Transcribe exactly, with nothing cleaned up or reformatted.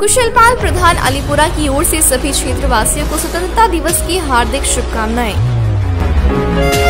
कुशलपाल प्रधान अलीपुरा की ओर से सभी क्षेत्रवासियों को स्वतंत्रता दिवस की हार्दिक शुभकामनाएं।